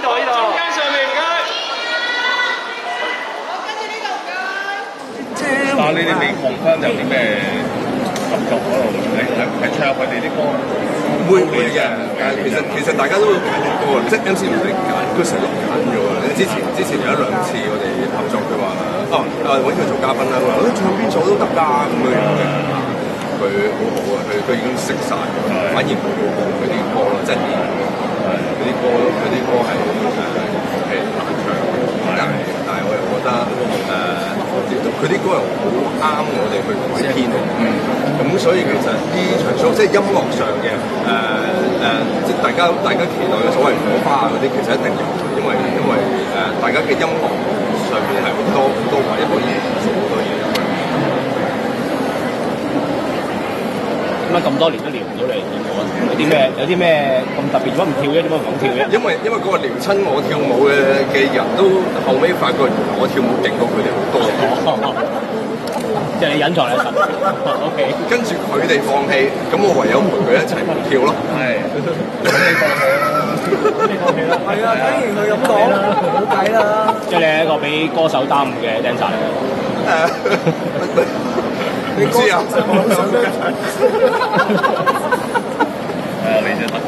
呢度。 中間上面唔該。 但係你哋未confirm有啲咩合作嗰度？係唱佢哋啲歌。 會嘅，但係其實大家都會揀啲歌，即係 MC 唔係揀，佢成日揀咗啊！之前有一兩次我哋合作，佢話揾佢做嘉賓啦，佢話唱邊首都得㗎咁樣嘅。佢好好啊，佢已經識晒，反而冇佢啲歌咯，即係佢啲歌係難唱，但係我又覺得佢啲歌又好啱我哋去改編，咁所以其實呢場 show 即係音樂上嘅即係大家期待嘅所謂火花嗰啲，其實一定有，因為大家嘅音樂上面係好多位可以做好多嘢。 咁咁多年都撩唔到你，有啲咩咁特別？點解唔跳啫？點解唔講跳啫？ 因為嗰個撩親我跳舞嘅人都後尾發覺我跳舞勁過佢哋好多。 即係你隱藏你神。O K。 跟住佢哋放棄，咁我唯有陪佢一齊跳咯。係。 你放棄啦。係啊，當然佢咁講，冇計啦。 即係你係一個俾歌手耽誤嘅 dancer 嚟嘅。 你知啊？ 你真得。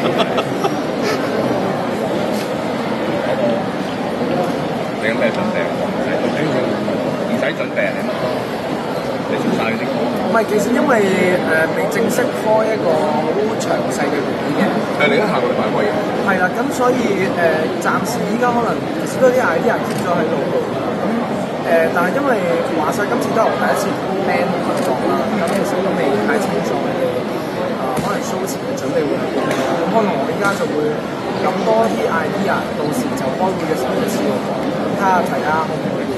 你有咩準備？唔使準備啊！你做晒嗰啲歌。 唔係，其實因為未正式開一個好詳細嘅會嘅。 你而家下個禮拜開嘅。係啦，咁所以暫時依家可能少多啲 idea 貼咗喺度。但係因為話晒今次都係我第一次同 band 合作啦，咁其實都未太清楚佢哋可能 show 前嘅準備會係點樣，咁可能我依家就會咁多啲 idea，到時就開會嘅時候就試過講，睇下大家可唔可以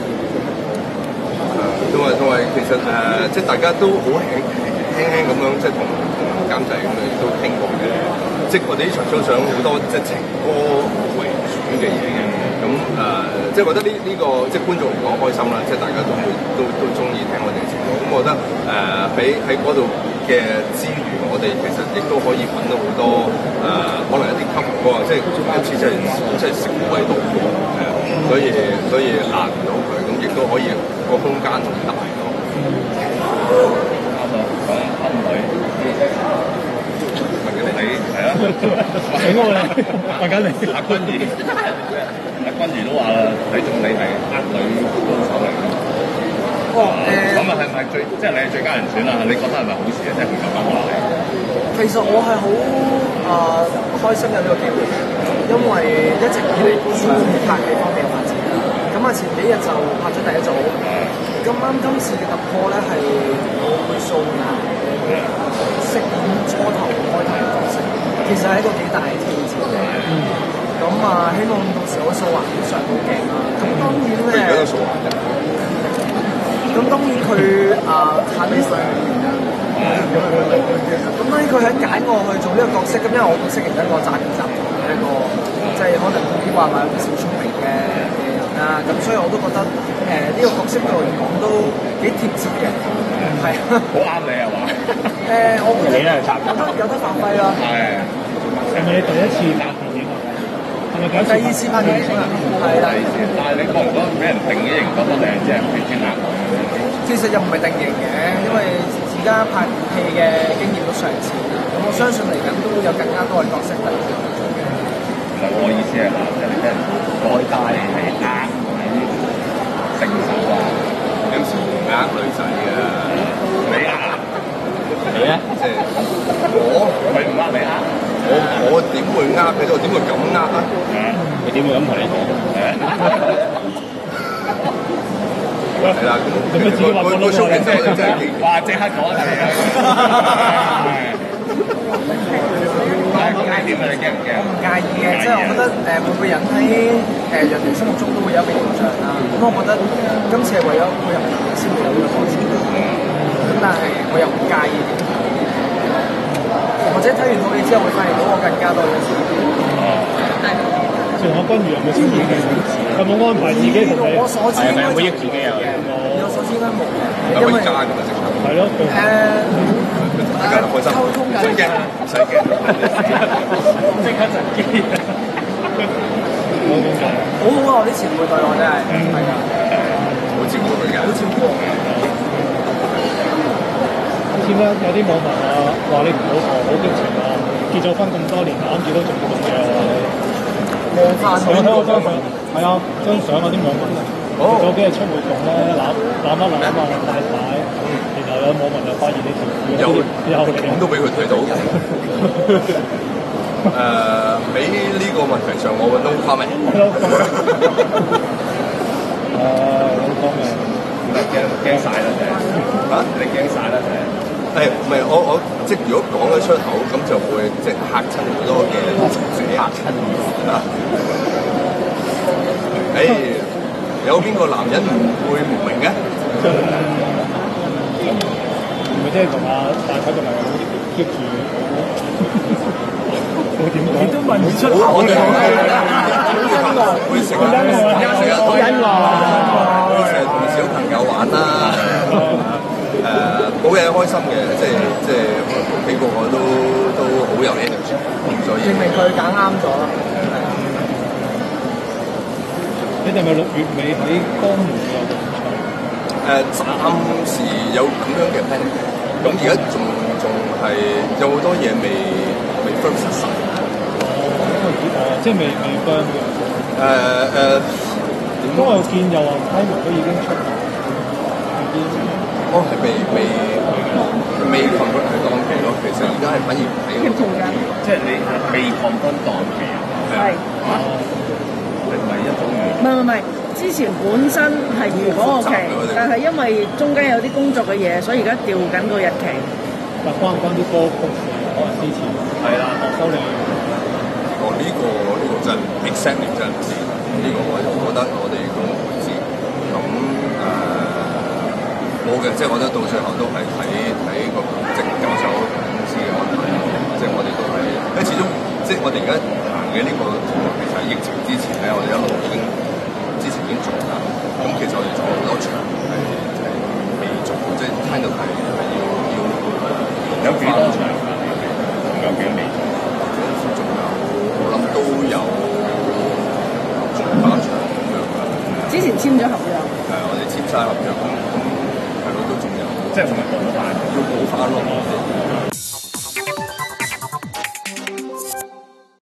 同埋其實即係大家都好輕咁樣，即係同監製咁樣都傾過嘅，即係我哋呢場 show 想好多即係情歌為主嘅嘢嘅。咁即係覺得呢個即係觀眾嚟講開心啦，即係大家都中意聽我哋嘅節目。咁我覺得喺嗰度嘅資源，我哋其實亦都可以揾到好多可能一啲 cover 歌啊，即係今次真係成位到所以壓唔到佢，咁亦都可以個空間好大咯。啱啊，講啱女。問緊你係啊， 請我哋問緊你。 阿君如都話啦，睇中你係女歌手嚟嘅。咁啊係咪即係你係最佳人選啦？你覺得係咪好事啊？即係佢咁講話你。 其實我係好開心有呢個機會，因為一直以嚟都想拍戲方面嘅發展啦。咁前幾日就拍咗第一組，咁啱今次嘅突破咧係我會素顏飾演初頭開頭嘅角色，其實係一個幾大嘅挑戰嘅。咁希望到時我素顏都上到鏡啦。咁當然咧，而家都素顏嘅。咁當然佢產品上嘅原因。咁當然佢喺揀我去做呢個角色，咁因為我本身係一個詐騙集團嘅一個，即係可能啲話有啲小聰明嘅人啦。咁所以我都覺得呢個角色對我嚟講都幾貼切嘅，係好啱你係嘛？ 我覺得有得發揮啦。係咪你第一次拍電影啊？係咪第二次拍電影啊？係啦。 但係你覺唔覺得俾人定咗型覺得你係即係偏偏啱？ 其實又唔係定型嘅，因為而家拍戲嘅經驗都尚淺，咁我相信嚟緊都會有更加多嘅角色嚟做嘅。 唔係我意思係話，即係你俾人改帶係呃啲成手啊，有時呃女仔啊，你呃你咧？ 即係我佢唔呃你呃？ 我點會呃佢？我點會咁呃啊？ 你點會咁同你講？ 係啦，咁自己話個 show 其實我哋真係哇！即刻講一齊啊！介意點啊？你驚唔驚？ 我唔介意嘅，即係我覺得每個人喺人哋心目中都會有一個形象啦。咁我覺得今次係為咗配合人哋先會有呢個角色。咁但係我又唔介意，或者睇完套戲之後會發現到我更加多嘅事。 仲有君如有冇自己嘅？有冇安排自己同你？ 我所知應該會益自己啊！ 我所知應該冇嘅， 因為加㗎嘛， 係咯。 大家開心， 溝通緊， 唔使驚， 即刻就機。 好好啊！我啲前輩對我真係係㗎， 好照顧佢嘅， 好照顧我嘅。 好似咧有啲網民話你唔老婆好激情啊，結咗婚咁多年攬住都仲咁嘅話你。 望翻我睇我張相，係啊，張相嗰啲網民做咗幾日出活動咧，攬一攬啊，大牌，然後有網民就發現呢條有咁都俾佢睇到。喺呢個問題上，我揾到 comment。 no comment。 驚晒啦，真係嚇！ 你驚晒啦，真係。 誒唔係我即係如果講咗出口，咁就會即係嚇親好多嘅自己嚇親啊！有邊個男人唔會唔明嘅？ 唔係即係同阿大頭同埋keep住，我點講？你都問唔出口嘅， 會成日同小朋友玩啦。冇嘢開心嘅，即係屋企個個都好有 energy，所以證明佢揀啱咗啦。 你哋咪6月尾喺江門有個演唱？ 暫時有咁樣嘅 plan，咁而家仲係有好多嘢未 firm 實實。 即係未 firm 嘅。點？我見又話批文都已經出咗。 係未 confirm 係檔期咯，其實而家係反而唔睇嗰個， 即係你未 confirm 檔期啊？ 係。 你唔係一種唔係，之前本身係預嗰個期，但係因為中間有啲工作嘅嘢，所以而家調緊個日期。 但關唔關啲歌曲可能之前係啦，學修你。 呢個真 exactly 真唔知，呢個我覺得我哋都唔知。咁冇嘅，即係我覺得到最後都係睇個即係教授公司嘅安排。即係我哋都係，因為始終即係我哋而家行嘅呢個同學，其實喺疫情之前咧，我哋一路之前已經做啦。咁其實我哋做好多場係未做，即係聽到係要有幾多場？有幾多未做？ 仲有我諗都有8場咁樣㗎。 之前簽咗合約。 我哋簽晒合約咁。係咯，都仲有， 即係仲係補翻， 要補翻咯。